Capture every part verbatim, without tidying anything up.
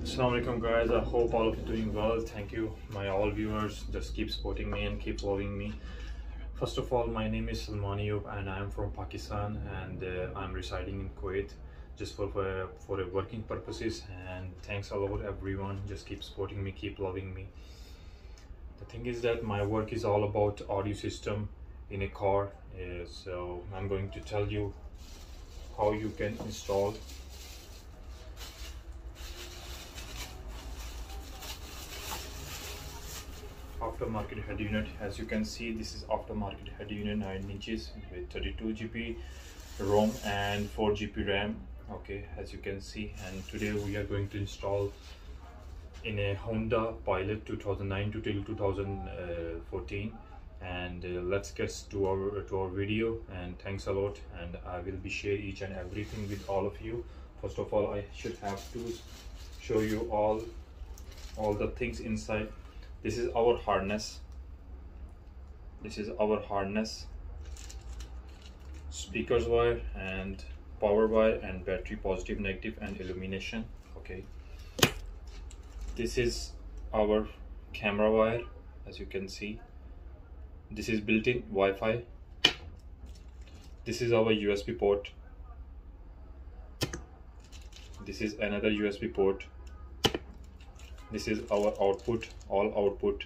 Assalamualaikum guys, I hope all of you doing well. Thank you my all viewers, just keep supporting me and keep loving me. First of all, my name is Salman Ayub and I am from Pakistan, and uh, I'm residing in Kuwait just for, for for working purposes. And thanks a lot everyone, just keep supporting me, keep loving me. The thing is that my work is all about audio system in a car, uh, so I'm going to tell you how you can install aftermarket head unit. As you can see, this is aftermarket head unit, nine inches with thirty-two G B ROM and four G B RAM. Okay, as you can see, and today we are going to install in a Honda Pilot two thousand nine to till two thousand fourteen. And uh, let's get to our to our video, and thanks a lot, and I will be share each and everything with all of you. First of all, I should have to show you all all the things inside. This is our harness. This is our harness, speakers wire and power wire and battery positive, negative and illumination. Okay, this is our camera wire, as you can see. This is built-in Wi-Fi. This is our U S B port. This is another U S B port. This is our output, all output,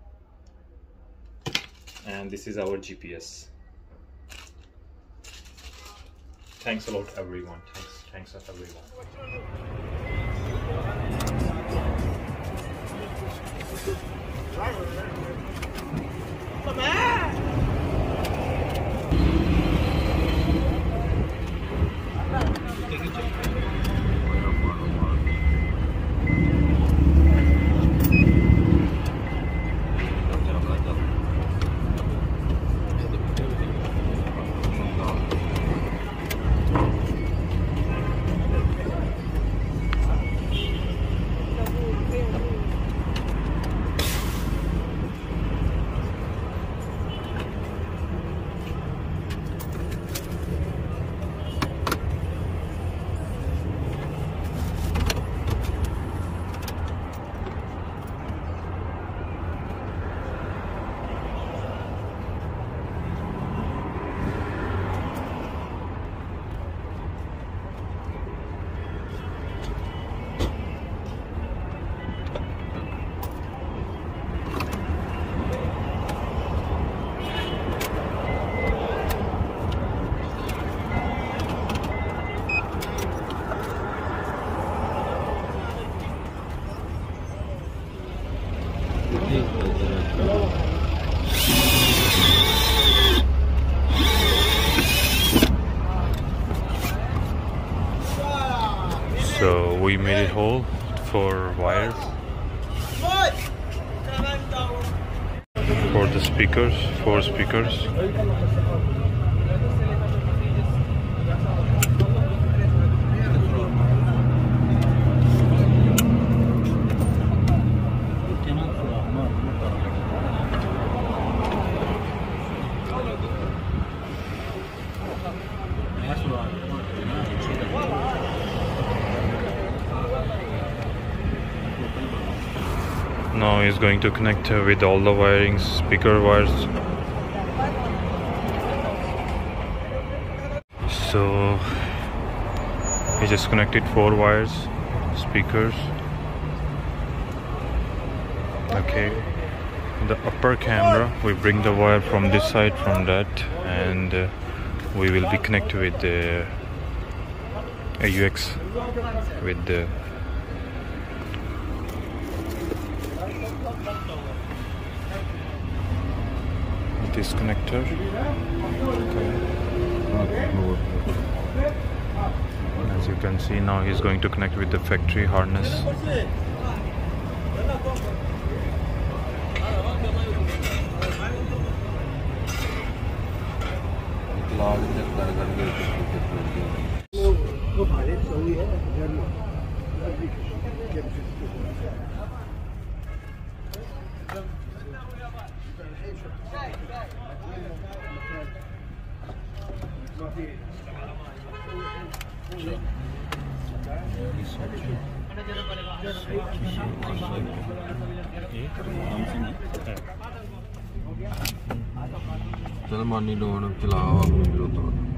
and this is our G P S. Thanks a lot everyone. Thanks, thanks everyone. Come on. So we made it whole for wires for the speakers, four speakers. Now he's going to connect uh, with all the wirings, speaker wires. So he just connected four wires, speakers. Okay, the upper camera, we bring the wire from this side, from that, and uh, we will be connected with the A U X with the this connector. Okay. As you can see, now he's going to connect with the factory harness. चल मानी loan चला अपनी जरूरत